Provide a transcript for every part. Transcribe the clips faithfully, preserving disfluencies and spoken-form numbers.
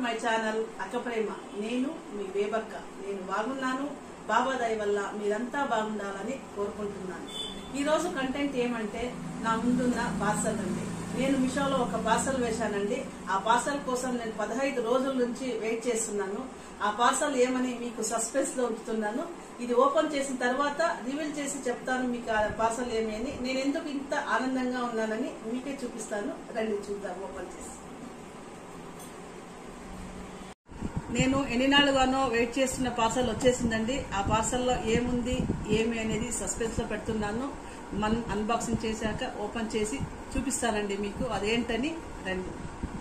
My channel అక్క ప్రేమ. నేను మీ బేబక్క. నేను బాగున్నాను, బాబా దయ వల్ల మీరంతా బాగుండాలని కోరుకుంటున్నాను. ఈ రోజు కంటెంట్ ఏమంటే నా ముందున్న పార్సల్ అండి. నేను మీషోలో ఒక పార్సల్ వేశానండి. ఆ పార్సల్ కోసం నేను పదహైదు రోజుల నుంచి వెయిట్ చేస్తున్నాను. ఆ పార్సల్ ఏమని మీకు సస్పెన్స్ లో ఉంచుతున్నాను. ఇది ఓపెన్ చేసిన తర్వాత రివీల్ చేసి చెప్తాను మీకు ఆ పార్సల్ ఏమని. నేను ఎందుకు ఇంత ఆనందంగా ఉన్నానని మీకే చూపిస్తాను. రండి చూద్దాం ఓపెన్ చేసి. నేను ఎన్ని నాలుగానో వెయిట్ చేస్తున్న పార్సల్ వచ్చేసిందండి. ఆ పార్సల్లో ఏముంది ఏమి అనేది సస్పెన్స్ లో పెడుతున్నాను. మనం అన్బాక్సింగ్ చేశాక ఓపెన్ చేసి చూపిస్తానండి మీకు అదేంటని. రండి.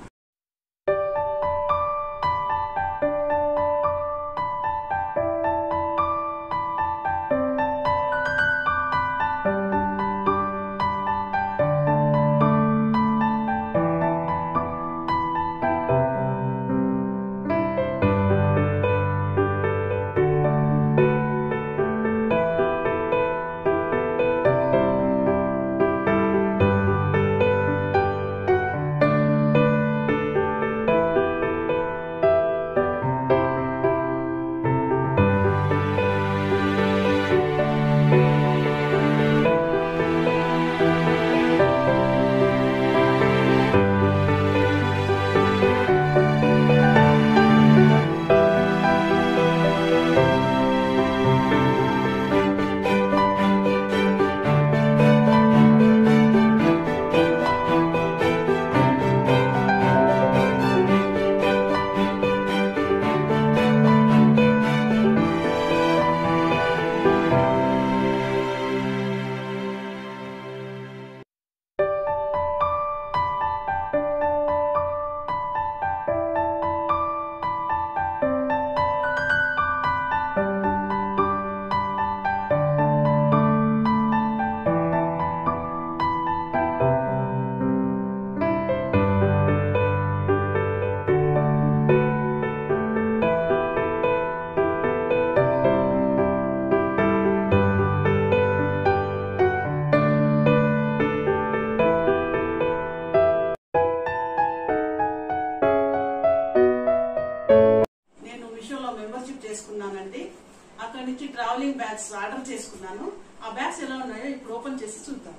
మెంబర్షిప్ చేసుకున్నానండి. అక్కడ నుంచి ట్రావెలింగ్ బ్యాగ్స్ ఆర్డర్ చేసుకున్నాను. ఆ బ్యాగ్స్ ఎలా ఉన్నాయో ఇప్పుడు ఓపెన్ చేసి చూద్దాం.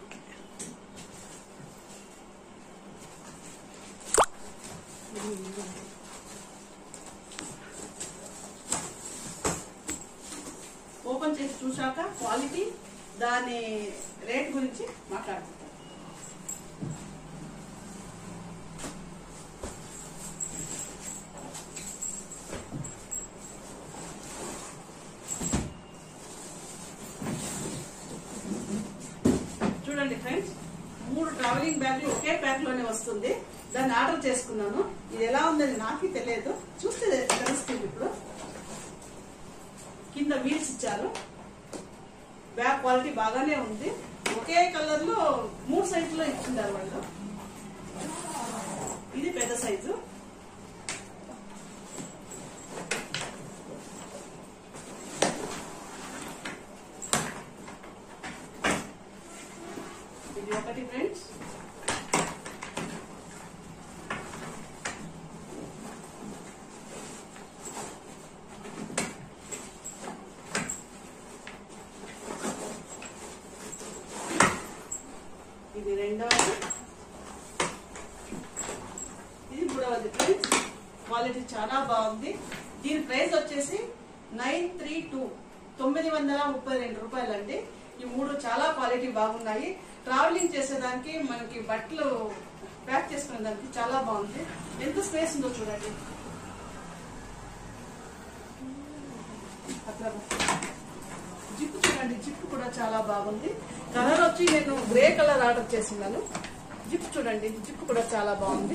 ఓపెన్ చేసి చూశాక క్వాలిటీ, దాని రేట్ గురించి మాట్లాడుకుంటాం. చూడండి ఫ్రెండ్స్, మూడు ట్రావెలింగ్ బ్యాగ్లు ఒకే ప్యాక్ లోనే వస్తుంది. దాన్ని ఆర్డర్ చేసుకున్నాను. ఇది ఎలా ఉందని నాకే తెలియదు, చూస్తే తెలుస్తుంది. ఇప్పుడు కింద వీల్స్ ఇచ్చారు. బ్యాగ్ క్వాలిటీ బాగానే ఉంది. ఒకే కలర్ లో మూడు సైజులో ఇచ్చిండారు వాళ్ళు. ఇది పెద్ద సైజు. ఇది ఒకటి ఫ్రెండ్స్. ఇది రెండవది. ఇది మూడవది ఫ్రెండ్స్. క్వాలిటీ చాలా బాగుంది. దీని ప్రైస్ వచ్చేసి నైన్ త్రీ టూ తొమ్మిది వందల ముప్పై రెండు రూపాయలు అండి. ఈ మూడు చాలా క్వాలిటీ బాగున్నాయి. ట్రావెలింగ్ చేసేదానికి, మనకి బట్టలు ప్యాక్ చేసుకునే దానికి చాలా బాగుంది. ఎంత స్పేస్ ఉందో చూడండి. అట్లా జిప్ చూడండి, జిప్ కూడా చాలా బాగుంది. కలర్ వచ్చి నేను గ్రే కలర్ ఆర్డర్ చేస్తున్నాను. జిప్ చూడండి, జిప్ కూడా చాలా బాగుంది.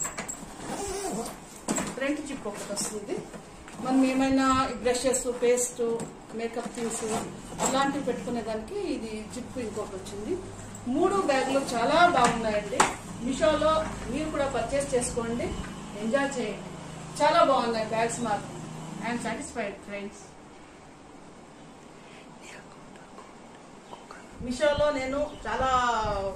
ఫ్రంట్ జిప్ ఒకటి వస్తుంది. మనం ఏమైనా బ్రషెస్, పేస్ట్, మేకప్ థింగ్స్ అలాంటివి పెట్టుకునే దానికి ఇది జిప్ ఇంకొకటి వచ్చింది. మూడు బ్యాగులు చాలా బాగున్నాయండి. మీషోలో మీరు కూడా పర్చేస్ చేసుకోండి, ఎంజాయ్ చేయండి. చాలా బాగున్నాయి బ్యాగ్స్ మాత్రం. I'm satisfied friends. మీషోలో నేను చాలా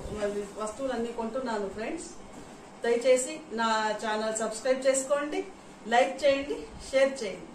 వస్తువులన్నీ కొంటున్నాను ఫ్రెండ్స్. దయచేసి నా ఛానల్ సబ్స్క్రైబ్ చేసుకోండి, లైక్ చేయండి, షేర్ చేయండి.